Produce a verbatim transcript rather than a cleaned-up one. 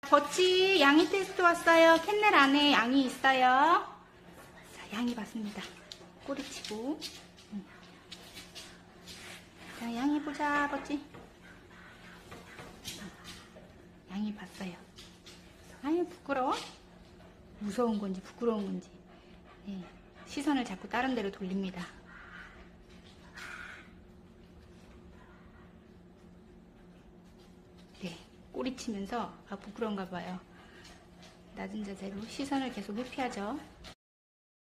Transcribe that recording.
버치 양이 테스트 왔어요. 캔넬 안에 양이 있어요. 자, 양이 봤습니다. 꼬리치고. 응. 자, 양이 보자, 버치. 양이 봤어요. 아유, 부끄러워? 무서운 건지 부끄러운 건지. 네, 시선을 자꾸 다른 데로 돌립니다. 네, 꼬리치면서 아, 부끄러운가 봐요. 낮은 자세로 시선을 계속 회피하죠.